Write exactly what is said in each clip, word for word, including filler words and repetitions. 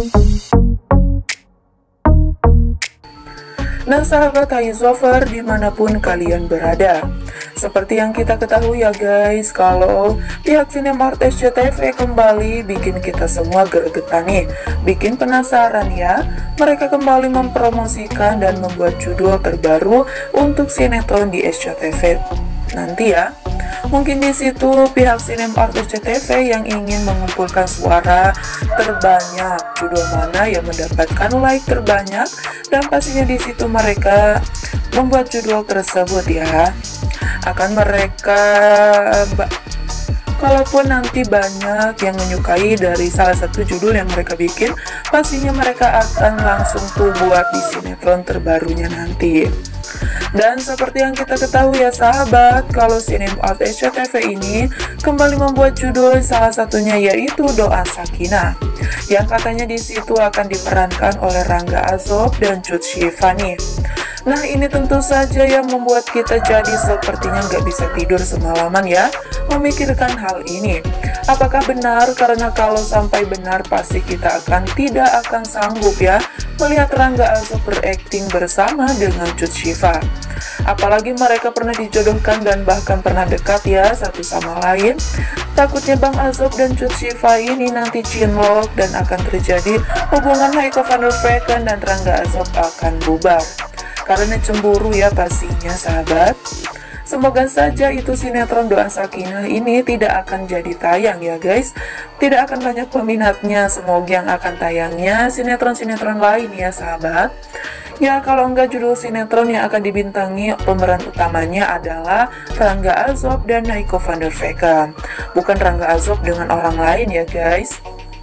Nah sahabat Haizover dimanapun kalian berada, seperti yang kita ketahui ya guys, kalau pihak Cinemark S C T V kembali bikin kita semua gregetan nih, bikin penasaran ya. Mereka kembali mempromosikan dan membuat judul terbaru untuk sinetron di S C T V nanti ya. Mungkin di situ pihak Cinemark S C T V yang ingin mengumpulkan suara terbanyak, judul mana yang mendapatkan like terbanyak, dan pastinya di situ mereka membuat judul tersebut ya. Akan mereka, kalaupun nanti banyak yang menyukai dari salah satu judul yang mereka bikin, pastinya mereka akan langsung tuh buat di sinetron terbarunya nanti. Dan seperti yang kita ketahui ya sahabat, kalau Cinemark S C T V ini kembali membuat judul salah satunya yaitu Doa Sakinah, yang katanya di situ akan diperankan oleh Rangga Azob dan Cut Syifa nih. Nah ini tentu saja yang membuat kita jadi sepertinya nggak bisa tidur semalaman ya, memikirkan hal ini. Apakah benar? Karena kalau sampai benar pasti kita akan tidak akan sanggup ya melihat Rangga Azob berakting bersama dengan Cut Syifa. Apalagi mereka pernah dijodohkan dan bahkan pernah dekat ya satu sama lain. Takutnya Bang Azob dan Cut Syifa ini nanti cinlok dan akan terjadi hubungan Haiko van der Vecken dan Rangga Azob akan bubar. Karena cemburu ya pastinya sahabat. Semoga saja itu sinetron Doa Sakinah ini tidak akan jadi tayang ya guys. Tidak akan banyak peminatnya. Semoga yang akan tayangnya sinetron-sinetron lain ya sahabat. Ya kalau enggak judul sinetron yang akan dibintangi pemeran utamanya adalah Rangga Azob dan Haiko van der Vecken. Bukan Rangga Azob dengan orang lain ya guys.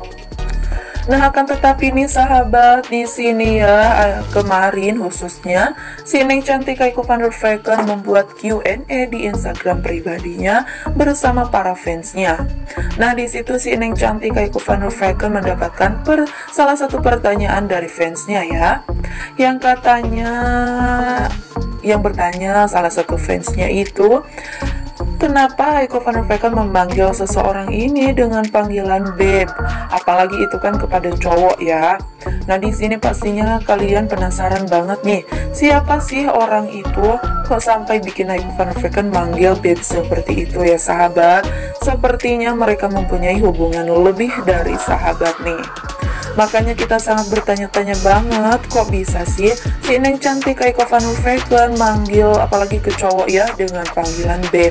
Nah akan tetapi nih sahabat, di sini ya kemarin khususnya si Neng Cantik Haiko van der Vecken membuat Q and A di Instagram pribadinya bersama para fansnya. Nah di situ si Neng Cantik Haiko van der Vecken mendapatkan per, salah satu pertanyaan dari fansnya ya, yang katanya yang bertanya salah satu fansnya itu, kenapa Haiko van der Vecken memanggil seseorang ini dengan panggilan Beb, apalagi itu kan kepada cowok ya. Nah di sini pastinya kalian penasaran banget nih, siapa sih orang itu kok sampai bikin Haiko van der Vecken manggil Beb seperti itu ya sahabat. Sepertinya mereka mempunyai hubungan lebih dari sahabat nih. Makanya kita sangat bertanya-tanya banget, kok bisa sih si Neng Cantik Haiko van der Vecken manggil apalagi ke cowok ya dengan panggilan Beb.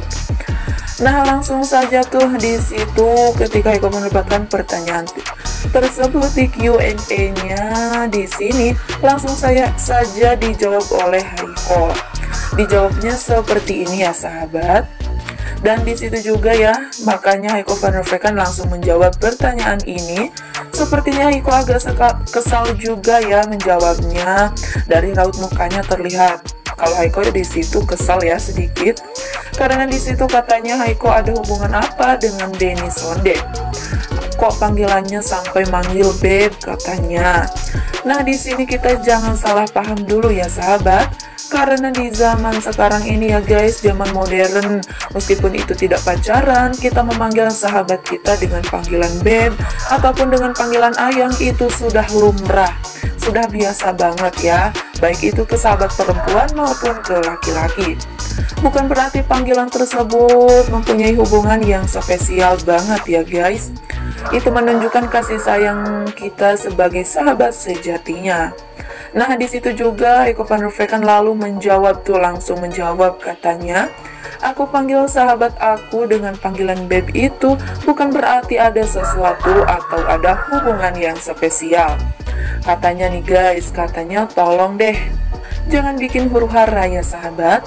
Nah langsung saja tuh di situ ketika Haiko mendapatkan pertanyaan tersebut di Q and A-nya di sini langsung saya saja dijawab oleh Haiko. Dijawabnya seperti ini ya sahabat. Dan di situ juga ya, makanya Haiko van der Vecken langsung menjawab pertanyaan ini. Sepertinya Haiko agak kesal juga ya menjawabnya. Dari raut mukanya terlihat kalau Haiko di situ kesal ya sedikit. Karena di situ katanya Haiko ada hubungan apa dengan Denny Sonde. Kok panggilannya sampai manggil Beb katanya. Nah di sini kita jangan salah paham dulu ya sahabat. Karena di zaman sekarang ini ya guys, zaman modern, meskipun itu tidak pacaran, kita memanggil sahabat kita dengan panggilan Beb ataupun dengan panggilan Ayang itu sudah lumrah, sudah biasa banget ya, baik itu ke sahabat perempuan maupun ke laki-laki. Bukan berarti panggilan tersebut mempunyai hubungan yang spesial banget ya guys. Itu menunjukkan kasih sayang kita sebagai sahabat sejatinya. Nah di situ juga Haiko van der Vecken lalu menjawab tuh, langsung menjawab katanya, aku panggil sahabat aku dengan panggilan Beb itu bukan berarti ada sesuatu atau ada hubungan yang spesial. Katanya nih guys, katanya tolong deh jangan bikin huru hara ya sahabat.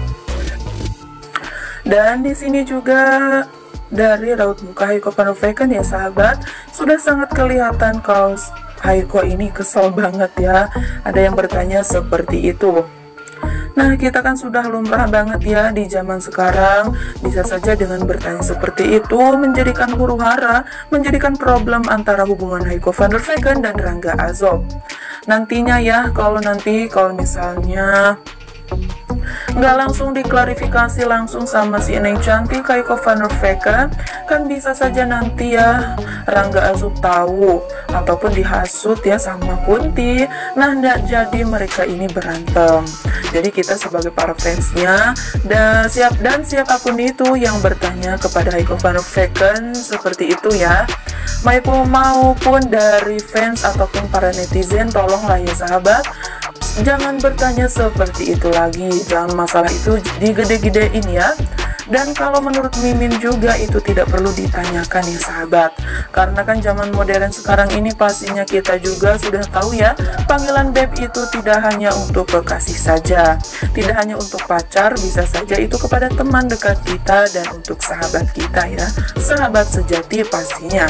Dan di sini juga dari raut muka Haiko van der Vecken ya sahabat, sudah sangat kelihatan kalau Haiko ini kesel banget ya. Ada yang bertanya seperti itu. Nah kita kan sudah lumrah banget ya di zaman sekarang, bisa saja dengan bertanya seperti itu menjadikan huru hara, menjadikan problem antara hubungan Haiko van der Vecken dan Rangga Azob. Nantinya ya, kalau nanti kalau misalnya Nggak langsung diklarifikasi langsung sama si Neng cantik Heiko van der Vecken, kan bisa saja nanti ya Rangga Azob tahu ataupun dihasut ya sama Kunti. Nah, nggak jadi mereka ini berantem. Jadi kita sebagai para fansnya dan siap dan siapapun itu yang bertanya kepada Heiko van der Vecken seperti itu ya, maupun maupun dari fans ataupun para netizen, tolonglah ya sahabat, jangan bertanya seperti itu lagi, jangan masalah itu digede-gedein ya. Dan kalau menurut Mimin juga itu tidak perlu ditanyakan ya sahabat, karena kan zaman modern sekarang ini pastinya kita juga sudah tahu ya, panggilan beb itu tidak hanya untuk kekasih saja, tidak hanya untuk pacar, bisa saja itu kepada teman dekat kita dan untuk sahabat kita ya, sahabat sejati pastinya.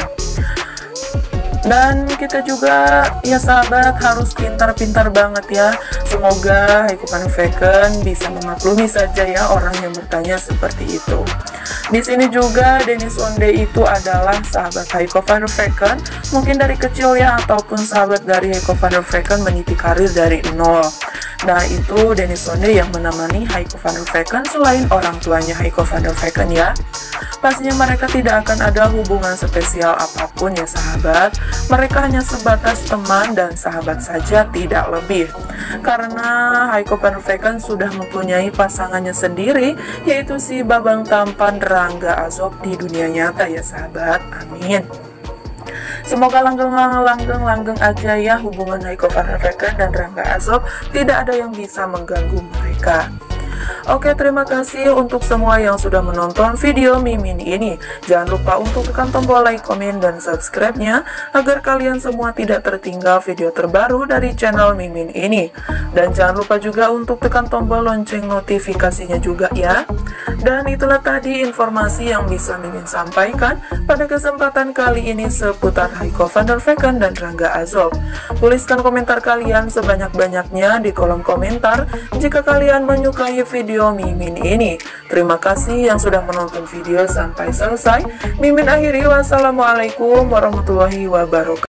Dan kita juga ya sahabat harus pintar-pintar banget ya. Semoga Heiko van der Vecken bisa memaklumi saja ya orang yang bertanya seperti itu. Di sini juga Dennis Onde itu adalah sahabat Heiko van der Vecken, mungkin dari kecil ya, ataupun sahabat dari Heiko van der Vecken meniti karir dari nol. Nah, itu Dennis Onde yang menemani Heiko van der Vecken selain orang tuanya Heiko van der Vecken ya. Pastinya mereka tidak akan ada hubungan spesial apapun ya sahabat. Mereka hanya sebatas teman dan sahabat saja, tidak lebih. Karena Heiko van der Vecken sudah mempunyai pasangannya sendiri, yaitu si babang tampan Rangga Azob di dunia nyata ya sahabat. Amin. Semoga langgeng-langgeng-langgeng aja ya hubungan Heiko van der Vecken dan Rangga Azob, tidak ada yang bisa mengganggu mereka. Oke, terima kasih untuk semua yang sudah menonton video Mimin ini. Jangan lupa untuk tekan tombol like, komen, dan subscribe-nya agar kalian semua tidak tertinggal video terbaru dari channel Mimin ini. Dan jangan lupa juga untuk tekan tombol lonceng notifikasinya juga ya. Dan itulah tadi informasi yang bisa Mimin sampaikan pada kesempatan kali ini seputar Heiko van der Vecken dan Rangga Azob. Tuliskan komentar kalian sebanyak-banyaknya di kolom komentar jika kalian menyukai video Mimin ini. Terima kasih yang sudah menonton video sampai selesai. Mimin akhiri, wassalamualaikum warahmatullahi wabarakatuh.